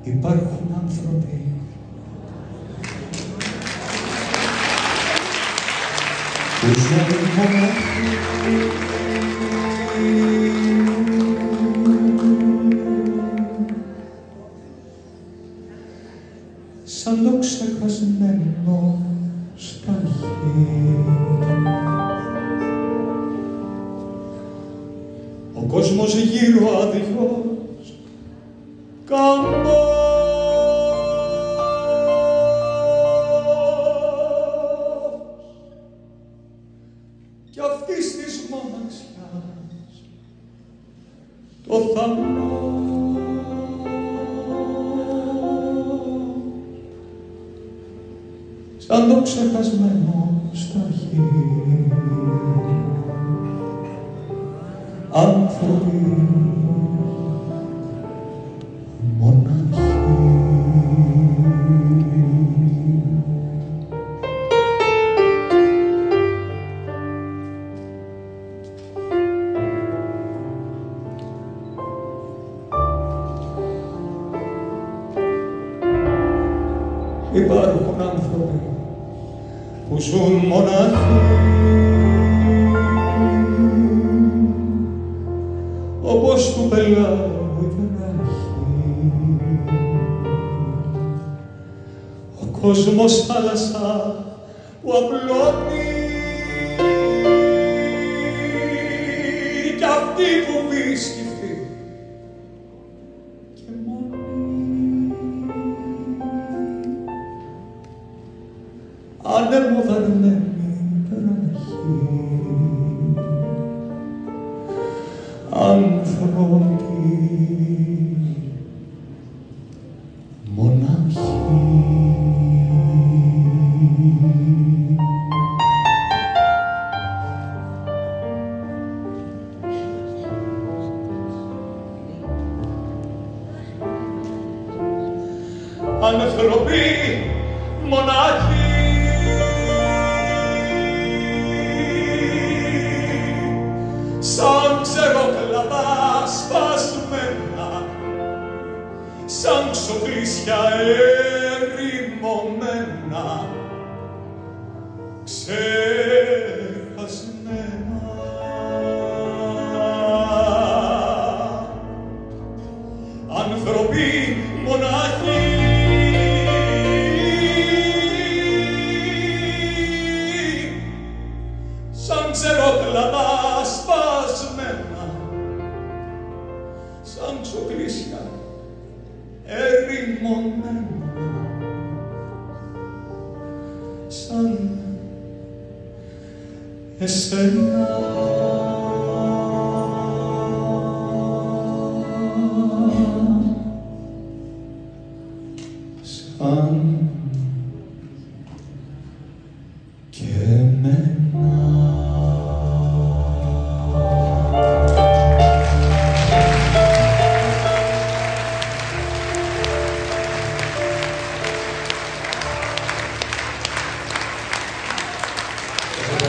υπάρχουν άνθρωποι που ζουν μοναχοί, σαν το ξεχασμένο στάχι. Ο κόσμος γύρω άδειος, καμπός, κι αυτής της μοναξιάς το θαμπός. Σαν το ξεχασμένο στάχι, άνθρωποι μοναχοί. Υπάρχουν άνθρωποι που ζουν μοναχοί, όπως του πελάγου η βράχη. Ο κόσμος θάλασσα που απλώνει κι αυτή που βρίσκει και μόνη. Ανεμοδαρμένη βράχη, άνθρωποι μοναχοί. Άνθρωποι μοναχοί, σαν ξερόκλαδα σπασμένα, σαν ξοπλίσια ερημωμένα, ξεχασμένα. Άνθρωποι μοναχοί, σαν ξερόκλαδα σπασμένα, σαν ξοπλίσια ερημωμένα, σαν εσένα.